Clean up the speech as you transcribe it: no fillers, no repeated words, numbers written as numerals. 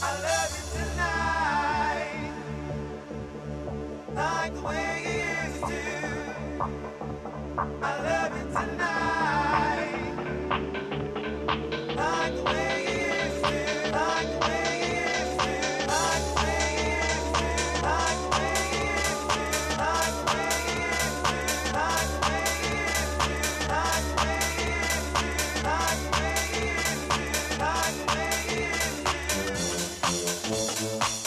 I love you tonight, like the way you used to. I love you tonight, like the way you used to, like the way you used to, like the way you used to, like the way you used to, like the way you used to, like the way you used to, like the way you used to, like the way you used to, like the way you used to.